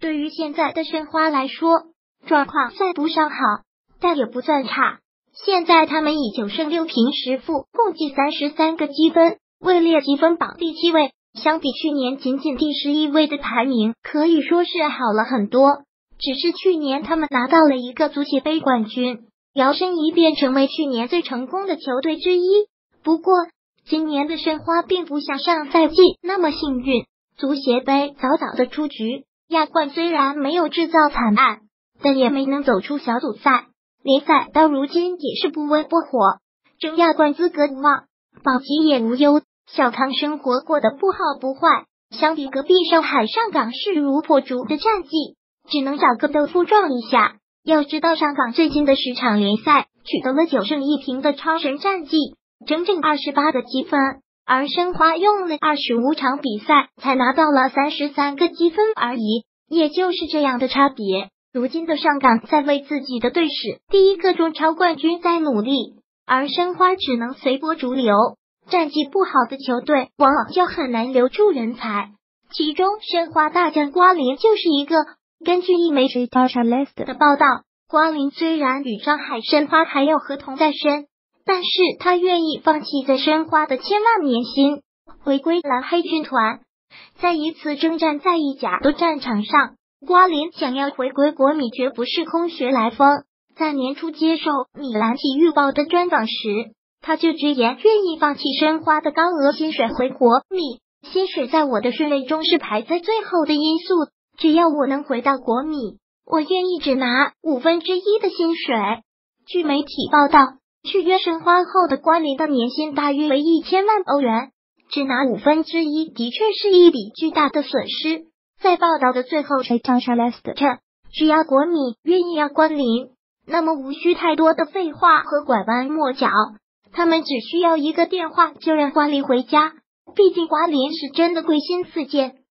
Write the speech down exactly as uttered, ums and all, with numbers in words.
对于现在的申花来说，状况算不上好，但也不算差。现在他们以九胜六平十负，共计三十三个积分，位列积分榜第七位。相比去年仅仅第十一位的排名，可以说是好了很多。只是去年他们拿到了一个足协杯冠军，摇身一变成为去年最成功的球队之一。不过，今年的申花并不像上赛季那么幸运，足协杯早早的出局，亚冠虽然没有制造惨案，但也没能走出小组赛。联赛到如今也是不温不火，争亚冠资格无望，保级也无忧。小康生活过得不好不坏，相比隔壁上海上港势如破竹的战绩，只能找个豆腐撞一下。要知道上港最近的十场联赛取得了九胜一平的超神战绩，整整二十八个积分，而申花用了二十五场比赛才拿到了三十三个积分而已，也就是这样的差别。如今的上港在为自己的队史第一个中超冠军在努力，而申花只能随波逐流。战绩不好的球队往往就很难留住人才，其中申花大将瓜林就是一个。根据一媒体的报道，瓜林虽然与上海申花还有合同在身，但是他愿意放弃在申花的千万年薪，回归蓝黑军团。在一次征战在意甲的战场上，瓜林想要回归国米绝不是空穴来风。在年初接受米兰体育报的专访时，他就直言愿意放弃申花的高额薪水回国米，薪水在我的顺位中是排在最后的因素，只要我能回到国米，我愿意只拿五分之一的薪水。据媒体报道，续约申花后的瓜林的年薪大约为一千万欧元，只拿五分之一的确是一笔巨大的损失。在报道的最后，只要国米愿意要瓜林，那么无需太多的废话和拐弯抹角。他们只需要一个电话就让瓜林回家，毕竟瓜林是真的贵心似箭。